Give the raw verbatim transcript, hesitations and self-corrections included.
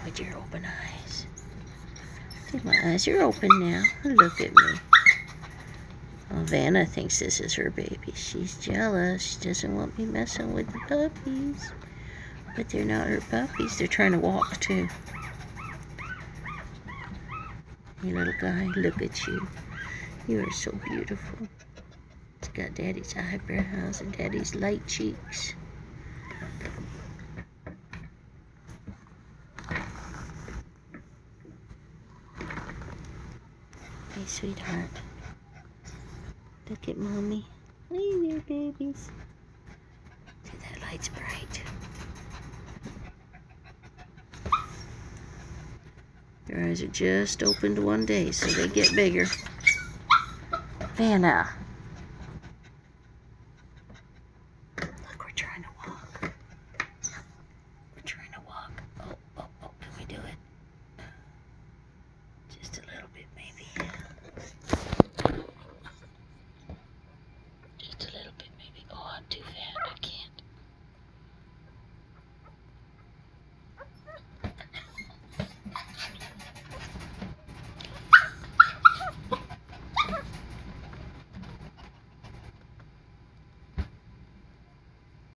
with your open eyes. See, my eyes are open now. Look at me. Oh, Vanna thinks this is her baby. She's jealous. She doesn't want me messing with the puppies. But they're not her puppies. They're trying to walk, too. Hey, little guy, look at you. You are so beautiful. It's got Daddy's eyebrows and Daddy's light cheeks. Hey, sweetheart. Look at Mommy. Hey there, babies. See, that light's bright. Your eyes are just opened one day, so they get bigger. Vanna. Look, we're trying to